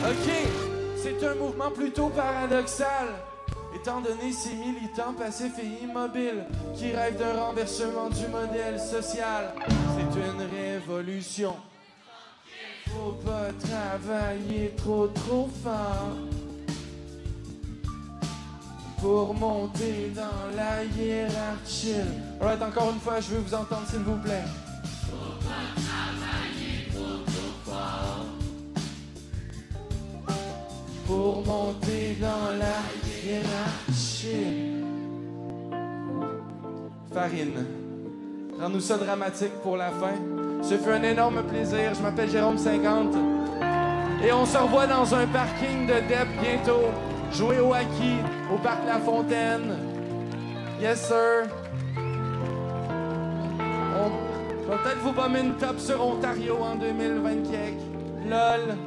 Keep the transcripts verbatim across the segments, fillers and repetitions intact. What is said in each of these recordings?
OK, c'est un mouvement plutôt paradoxal, étant donné ces militants passifs et immobiles qui rêvent d'un renversement du modèle social. C'est une révolution. Faut pas travailler trop trop fort pour monter dans la hiérarchie. Alright, encore une fois, je veux vous entendre, s'il vous plaît. Faut pas travailler trop trop fort pour monter dans la hiérarchie. Farine, rends-nous ça dramatique pour la fin. Ce fut un énorme plaisir. Je m'appelle Jérôme cinquante. Et on se revoit dans un parking de Dep bientôt. Jouer au hockey au parc La Fontaine. Yes, sir. On va peut-être vous bomber une top sur Ontario en deux mille vingt-quatre. Lol.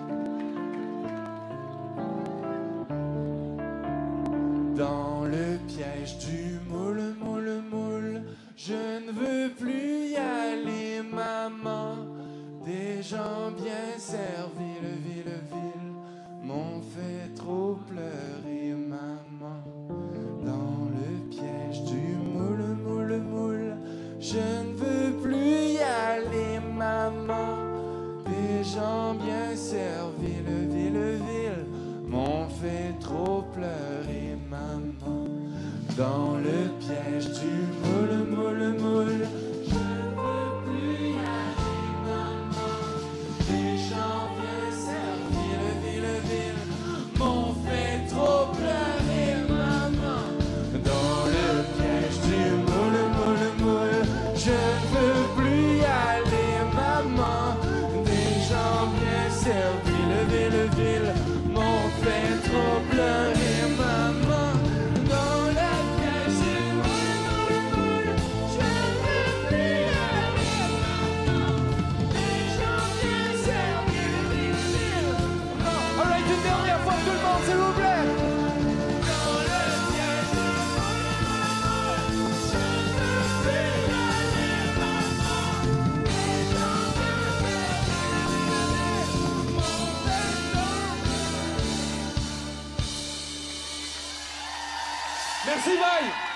Dans le piège du moule, moule, moule, je ne veux plus y aller, maman. Des gens bien servis, le ville, ville, m'ont fait trop pleurer, maman. Dans le piège du moule, moule, moule, je ne veux plus y aller, maman. Des gens bien servis, le ville, ville, m'ont fait trop pleurer, maman. Dans le piège du moule, moule, moule, je ne veux plus y aller, maman. Des gens bien servis, le ville, ville, m'ont fait trop pleurer, maman. Dans le piège du moule, moule, moule, je ne veux plus y aller, maman. Des gens bien servis, le ville, ville, m'ont fait trop pleurer, maman. Dans la piège du moule, moule, moule, je ne veux plus y aller, maman. Des gens bien servis, le ville, ville. Non, alright, une dernière fois tout le monde, s'il vous plaît. Dans le piège du moule, moule, moule, je ne veux plus y aller, maman. Des gens bien servis, le ville, m'ont fait trop. Merci, bye!